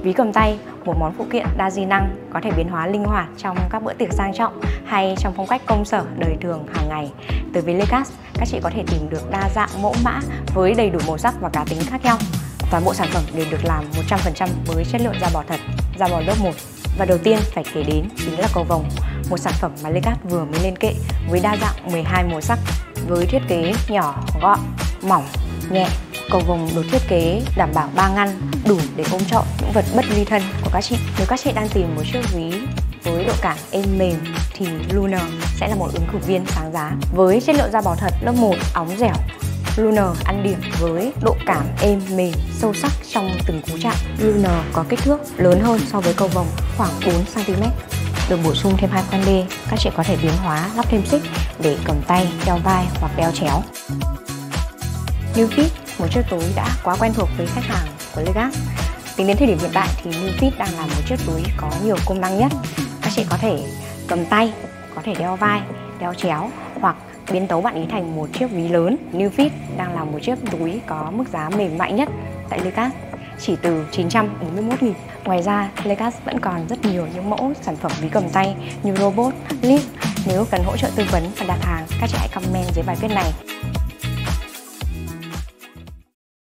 Ví cầm tay, một món phụ kiện đa di năng có thể biến hóa linh hoạt trong các bữa tiệc sang trọng hay trong phong cách công sở đời thường hàng ngày. Từ ví Legas, các chị có thể tìm được đa dạng mẫu mã với đầy đủ màu sắc và cá tính khác nhau. Toàn bộ sản phẩm đều được làm 100% với chất lượng da bò thật, da bò lớp 1. Và đầu tiên phải kể đến chính là cầu vồng, một sản phẩm mà Legas vừa mới lên kệ với đa dạng 12 màu sắc. Với thiết kế nhỏ, gọn, mỏng, nhẹ, cầu vồng được thiết kế đảm bảo 3 ngăn, đủ để ôm trọn những vật bất ly thân của các chị. Nếu các chị đang tìm một chiếc ví với độ cảm êm mềm thì Lunar sẽ là một ứng cử viên sáng giá. Với chất lượng da bò thật lớp 1 óng dẻo, Lunar ăn điểm với độ cảm êm mềm, sâu sắc trong từng cú chạm. Lunar có kích thước lớn hơn so với cầu vồng khoảng 4 cm. Được bổ sung thêm 2 con lê, các chị có thể biến hóa lắp thêm xích để cầm tay, đeo vai hoặc đeo chéo. New Fit, một chiếc túi đã quá quen thuộc với khách hàng của Legas. Tính đến thời điểm hiện tại thì New Fit đang là một chiếc túi có nhiều công năng nhất. Các chị có thể cầm tay, có thể đeo vai, đeo chéo hoặc biến tấu bạn ý thành một chiếc ví lớn. New Fit đang là một chiếc túi có mức giá mềm mại nhất tại Legas, chỉ từ 941.000. Ngoài ra, Legas vẫn còn rất nhiều những mẫu sản phẩm ví cầm tay như robot, lip. Nếu cần hỗ trợ tư vấn và đặt hàng, các chị hãy comment dưới bài viết này.